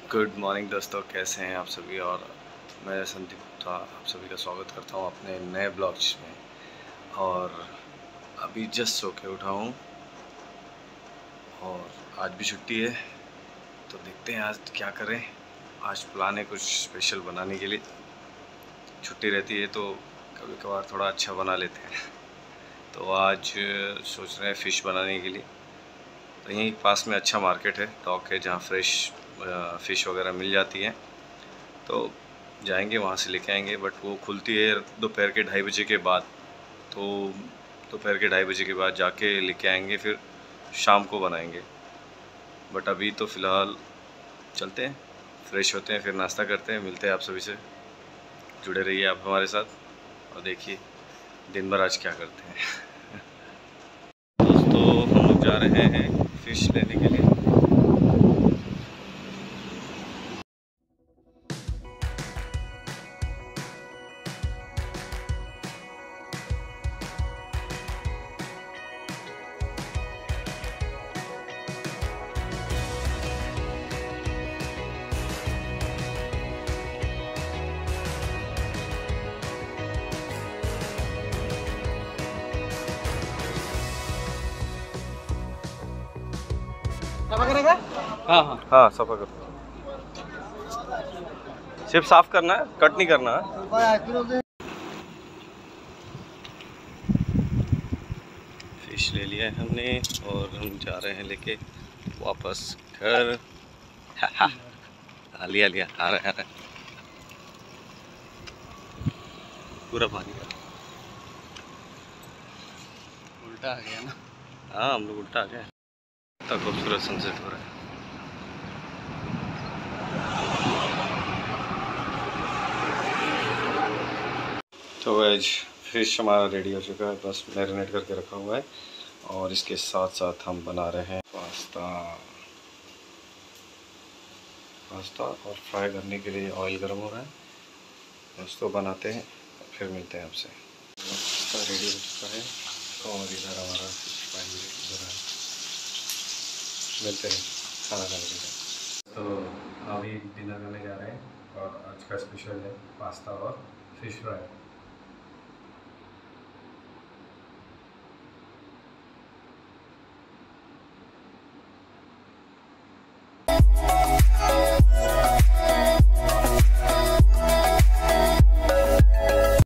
Good morning दोस्तों, कैसे हैं आप सभी। और मैं संदीप गुप्ता आप सभी का स्वागत करता हूं अपने नए ब्लॉग्स में। और अभी जस्ट सो के उठा हूं और आज भी छुट्टी है, तो देखते हैं आज क्या करें। आज प्लान है कुछ स्पेशल बनाने के लिए। छुट्टी रहती है तो कभी कभार थोड़ा अच्छा बना लेते हैं। तो आज सोच रहे हैं फ़िश बनाने के लिए। तो यहीं पास में अच्छा मार्केट है, डॉक है, जहाँ फ्रेश फ़िश वगैरह मिल जाती है। तो जाएंगे वहाँ से लेके आएंगे, बट वो खुलती है दोपहर के 2:30 बजे के बाद। तो दोपहर के 2:30 बजे के बाद जाके लेके आएंगे, फिर शाम को बनाएंगे। बट अभी तो फ़िलहाल चलते हैं, फ्रेश होते हैं, फिर नाश्ता करते हैं। मिलते हैं आप सभी से, जुड़े रहिए आप हमारे साथ और देखिए दिन भर आज क्या करते हैं। दोस्तों, हम लोग जा रहे हैं फ़िश लेने के लिए। हाँ हाँ हाँ, सफा कर। सिर्फ साफ करना है, कट नहीं करना है। फिश ले लिया है हमने और हम जा रहे हैं लेके वापस घर। लिया लिया, आ रहा है पूरा पानी का। उल्टा आ गया ना। हाँ, हम लोग उल्टा आ गए। इतना खूबसूरत सनसेट हो रहा है। तो वेज फिश हमारा रेडी हो चुका है, बस मैरिनेट करके रखा हुआ है। और इसके साथ साथ हम बना रहे हैं पास्ता और फ्राई करने के लिए ऑयल गर्म हो रहा है। उसको बनाते हैं, फिर मिलते हैं आपसे। पास्ता रेडी हो चुका है और इधर हमारा फिश फ्राई इधर है। मिलते हैं खाना खाने के लिए। तो अभी डिनर करने जा रहे हैं और आज का स्पेशल है पास्ता और फिश फ्राई।